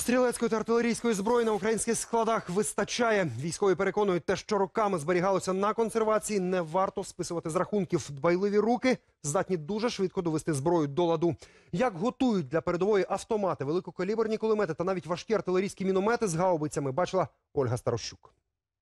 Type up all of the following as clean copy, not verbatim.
Стрілецької та артилерійської зброї на українських складах вистачає. Військові переконують, те, що роками зберігалося на консервації, не варто списувати з рахунків. Дбайливі руки здатні дуже швидко довести зброю до ладу. Як готують для передової автомати, великокаліберні кулемети та навіть важкі артилерійські міномети з гаубицями, бачила Ольга Старощук.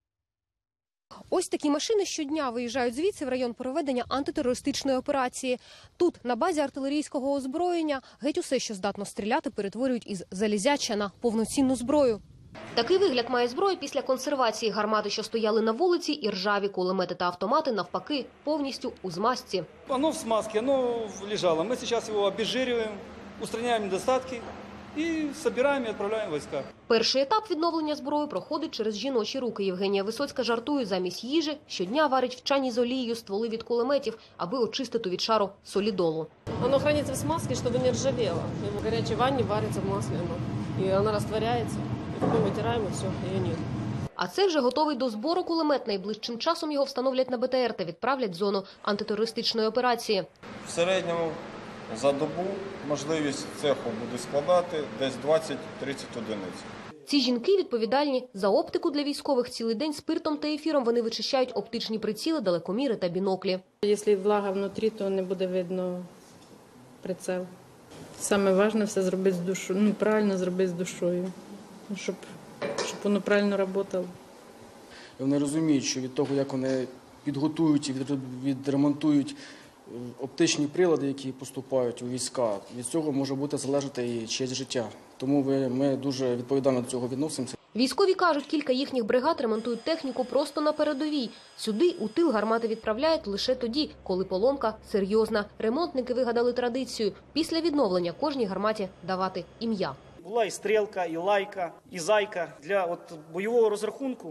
Ось такі машини щодня виїжджають звідси в район проведення антитерористичної операції. Тут, на базі артилерійського озброєння, геть усе, що здатно стріляти, перетворюють із залізяча на повноцінну зброю. Такий вигляд має зброя після консервації. Гармати, що стояли на вулиці, і ржаві кулемети та автомати, навпаки, повністю у змазці. Оно в смазке, оно лежало. Мы сейчас его обезжириваем, устраняем недостатки и собираем и отправляем в войска. Перший етап відновлення зброї проходить через жіночі руки. Євгенія Висоцька жартує, замість їжі щодня варить в чані з олією стволи від кулеметів, аби очистити від шару солідолу. Оно хранится в смазке, чтобы не ржавело. И в горячей ванне варится в масле оно. И она растворяется. И потом вытираем, и все, ее нет. А це вже готовий до збору кулемет. Найближчим часом його встановлять на БТР та відправлять в зону антитерористичної операції. В середньому за добу можливість цеху буде складати десь 20-30 одиниць. Ці жінки відповідальні за оптику для військових. Цілий день спиртом та ефіром вони вичищають оптичні приціли, далекоміри та біноклі. Якщо влага внутрі, то не буде видно прицел. Саме важливе все зробити з душою, правильно зробити з душою, щоб воно правильно працювало. Вони розуміють, що від того, як вони підготують і відремонтують оптичні прилади, які поступають у війська, від цього може бути залежати і чиєсь життя. Тому ми дуже відповідально до цього відносимося. Військові кажуть, кілька їхніх бригад ремонтують техніку просто на передовій. Сюди, у тил, гармати відправляють лише тоді, коли поломка серйозна. Ремонтники вигадали традицію – після відновлення кожній гарматі давати ім'я. Була і стрілка, і лайка, і зайка. Для бойового розрахунку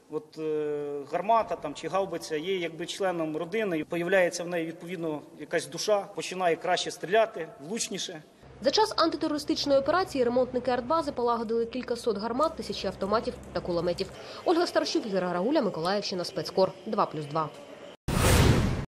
гармата чи гаубиця є якби членом родини. І появляється в неї відповідно якась душа, починає краще стріляти, влучніше. За час антитерористичної операції ремонтники артбази полагодили кількасот гармат, тисячі автоматів та кулеметів. Ольга Старощук, Ігор Гарагуля, Миколаївщина, Спецкор 2+2.